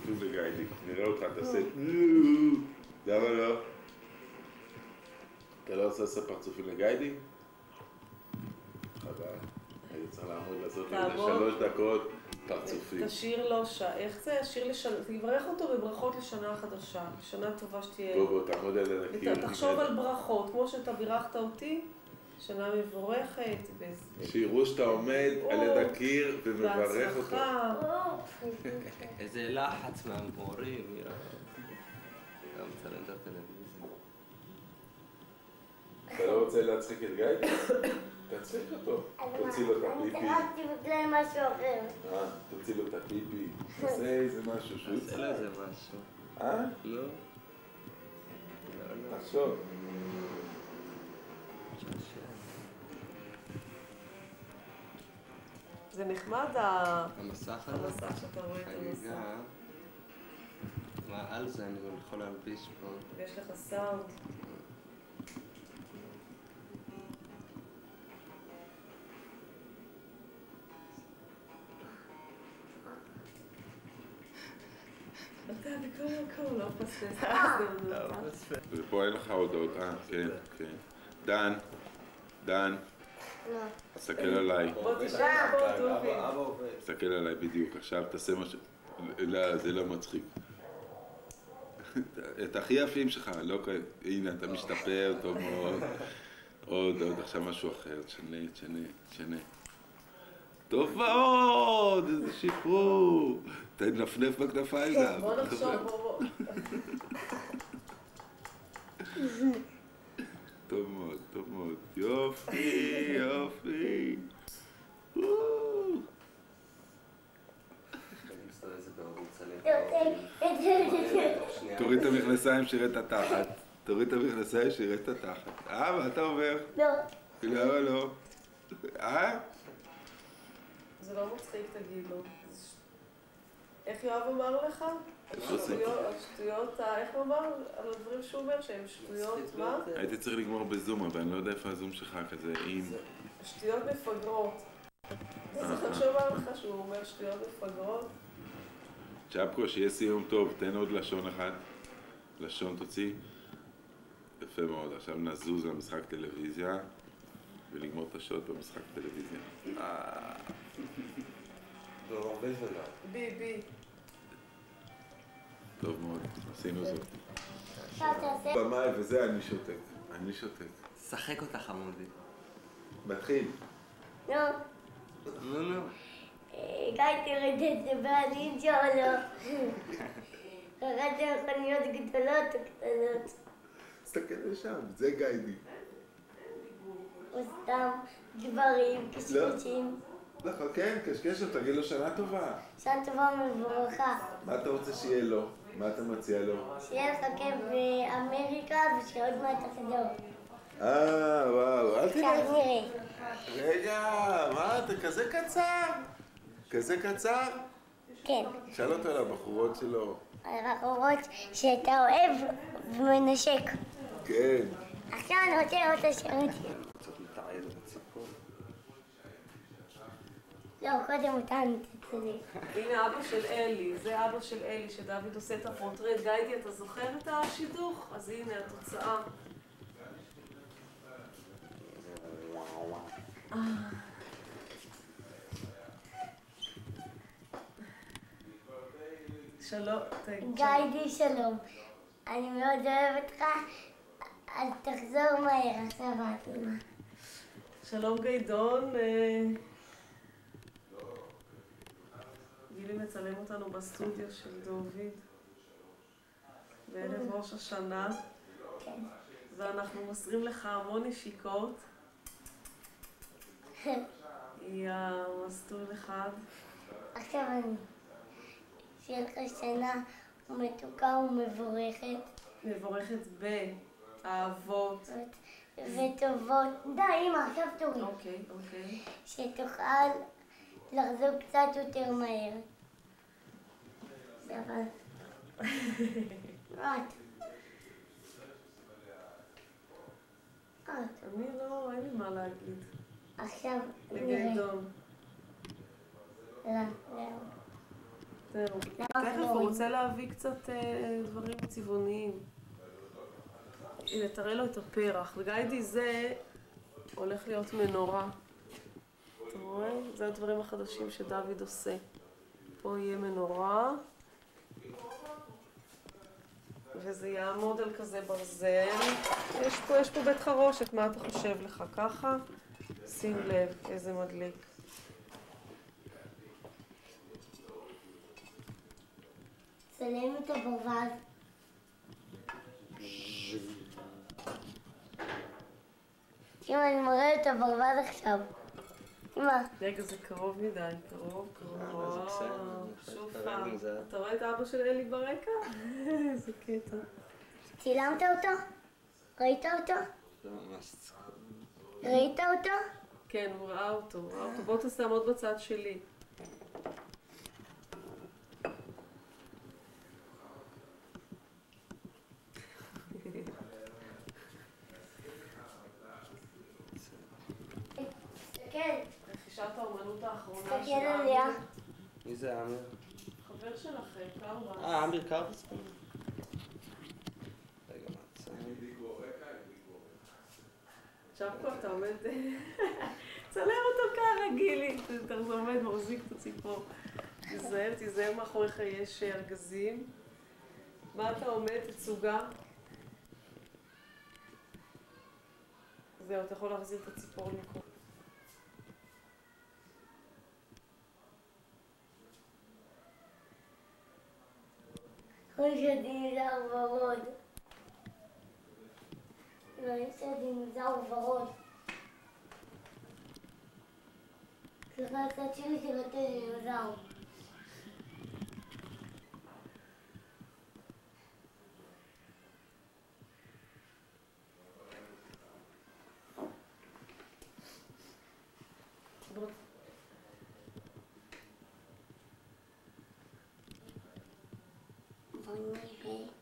פרצופים לגיידי. נראה אותך, תעשה... למה לא? אתה לא עושה פרצופים לגיידי? חבל. הייתי צריך לעמוד לעשות לי 3 דקות פרצופים. תשאיר לו איך זה? תברך אותו בברכות לשנה חדשה. שנה טובה שתהיה... בוא, תעמוד על הקיר. תחשוב על ברכות, כמו שאתה בירכת אותי. שנה מבורכת. שיראו שאתה עומד על יד הקיר ומברך אותו. איזה לחץ מהמורים, נראה. גם מצלם את הטלוויזיה. אתה לא רוצה להצחיק את גיא? תצחיק אותו. תוציא לו את הפיפי. אני צחקתי בגלל משהו אחר. תוציא לו את הפיפי. תעשה איזה משהו שהוא תעשה לו איזה משהו. לא? לא. תחשוב. זה נחמד המסך שאתה רואה את המסך. מה על זה אני יכול להלביש פה. ויש לך סאונד. אתה בכל מקום, לא פספס. ופה אין לך הודעות, כן, כן. דן. לא. תסתכל עליי. בוא תשאר פה, דובי. תסתכל עליי בדיוק, עכשיו תעשה משהו... לא, זה לא מצחיק. את הכי יפים שלך, לא כאלה, הנה אתה משתפר, טוב מאוד. עוד, עכשיו משהו אחר, תשנה. טוב מאוד, איזה שיפור. תנפנף בכנפיים גם. בוא נחשוב, בוא. טוב מאוד. יופי. תוריד את המכנסיים שירת התחת. מה אתה אומר? לא. למה לא? זה לא מצחיק, תגיד לו. איך יואב אמר לך? השטויות, איך הוא אמר? על הדברים שהוא אומר שהם שטויות, מה? הייתי צריך לגמור בזום, אבל אני לא יודע איפה הזום שלך כזה, אם... שטויות מפגרות. אתה זוכר שהוא אמר לך שהוא אומר שטויות מפגרות? צ'פקו, שיהיה סיום טוב, תן עוד לשון אחד. לשון תוציא. יפה מאוד, עכשיו נזוז למשחק טלוויזיה ולגמור את השעות במשחק טלוויזיה. הרבה זמן. בי. טוב מאוד, עשינו זאת. עכשיו תעשה. במאי וזה, אני שותק. שחק אותה חמודי. מתחיל. לא. לא. גיא תרד את זה בענינג'ה או לא? קראתם מכוניות גדולות או קטנות? תסתכל לשם, זה גיידי. או סתם דברים קשקשים. נכון, כן, קשקש, תגיד לו שנה טובה. שנה טובה ומבורכה. מה אתה רוצה שיהיה לו? מה אתה מציע לו? שיהיה לך כיף באמריקה ושעוד מעט תחזור. וואו, אל תראה. עכשיו נראה. רגע, מה, אתה כזה קצר? כן. שאל אותו על הבחורות שלו. על הבחורות שאתה אוהב ומנשק. כן. עכשיו אני רוצה לראות את השירות. צריך לתעד את הציפור. לא, קודם אותנו תצליח. הנה אבא של אלי, זה אבא של אלי שדוד עושה את הפורטרט. גיידי, אתה זוכר את השידוך? אז הנה התוצאה. שלום. גיידי שלום. אני מאוד אוהבת אותך. אז תחזור מהר, עכשיו את אמא. שלום גיידון. גילי מצלם אותנו בסטודיו של דוד בערב ראש השנה. כן. ואנחנו מוסרים לך המון נשיקות. היא המסלול אחד. עכשיו אני. שיהיה לך שנה מתוקה ומבורכת. מבורכת באהבות. וטובות. די, אמא, עכשיו תורי. אוקיי. שתוכל לחזור קצת יותר מהר. אבל... את. אני לא, אין לי מה להגיד. עכשיו לגיידון. לא, זהו. זהו. למה תכף זה לא הוא רואים? רוצה להביא קצת דברים צבעוניים. הנה, תראה לו את הפרח. וגיידי זה הולך להיות מנורה. אתה רואה? זה הדברים החדשים שדוד עושה. פה יהיה מנורה. וזה יעמוד על כזה ברזל. יש פה בית חרושת, מה אתה חושב לך? ככה? שים לב, איזה מדליק. צלם את הברווז. אמא, אני מראה את הברווז עכשיו. אמא. רגע, זה קרוב מדי, קרוב. זה בסדר, שוב תראה פעם. גם זה. אתה רואה את אבא של אלי ברקע? איזה קטע. צילמת אותו? ראית אותו? זה ממש צחוק. ראית אותו? כן, הוא ראה אותו. בוא תעמוד בצד שלי. כן. רכישת האומנות האחרונה תסתכל עליה. מי זה אמיר? חבר שלכם, קרבס. אמיר קרבס? רגע, מה זה? עכשיו פה אתה עומד... צלם אותו ככה, גילי. אתה עומד, מחזיק את הציפור. תיזהר מאחוריך יש ארגזים. מה אתה עומד? תצוגה. זהו, אתה יכול להחזיר את הציפור למקום. רואים שהדינוזאור ורוד. רואים שהדינוזאור ורוד. סליחה, הצד שלי של הדינוזאור. בוא נראה.